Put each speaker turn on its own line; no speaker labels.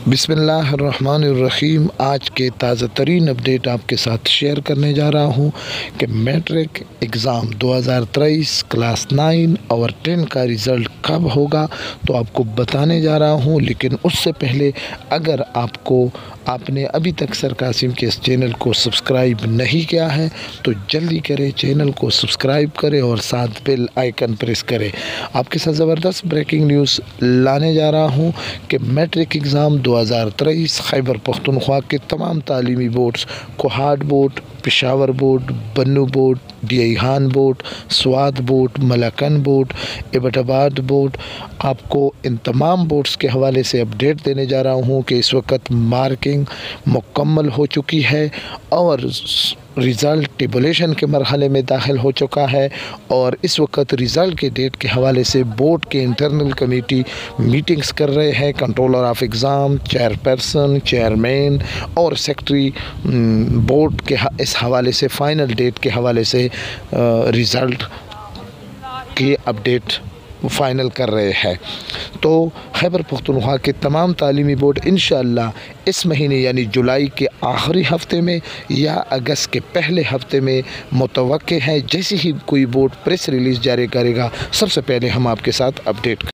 बिस्मिल्लाहिर्रहमानिर्रहीम। आज के ताज़ा तरीन अपडेट आपके साथ शेयर करने जा रहा हूँ कि मैट्रिक एग्ज़ाम 2023 क्लास 9 और 10 का रिज़ल्ट कब होगा तो आपको बताने जा रहा हूँ। लेकिन उससे पहले अगर आपने अभी तक सर कासिम के इस चैनल को सब्सक्राइब नहीं किया है तो जल्दी करें, चैनल को सब्सक्राइब करें और साथ बेल आइकन प्रेस करें। आपके साथ ज़बरदस्त ब्रेकिंग न्यूज़ लाने जा रहा हूँ कि मैट्रिक एग्ज़ाम 2023 खैबर पख्तूनख्वा के तमाम तालीमी boards Kohat board, Peshawar board, Bannu board, डियाईहान board, Swat board, Malakand board, Abbottabad board, आपको इन तमाम बोर्ड्स के हवाले से अपडेट देने जा रहा हूँ कि इस वक्त मार्किंग मुकम्मल हो चुकी है और रिज़ल्ट टेबुलेशन के मरहले में दाखिल हो चुका है। और इस वक्त रिज़ल्ट के डेट के हवाले से बोर्ड के इंटरनल कमेटी मीटिंग्स कर रहे हैं। Controller of exam, chairperson, chairman और सेक्रेटरी बोर्ड के इस हवाले से फ़ाइनल डेट के हवाले से रिज़ल्ट की अपडेट फ़ाइनल कर रहे हैं। तो खैबर पख्तूनख्वा के तमाम तालीमी बोर्ड इंशाअल्लाह इस महीने यानी जुलाई के आखिरी हफ्ते में या अगस्त के पहले हफ्ते में मुतवक्के है। जैसे ही कोई बोर्ड प्रेस रिलीज़ जारी करेगा सबसे पहले हम आपके साथ अपडेट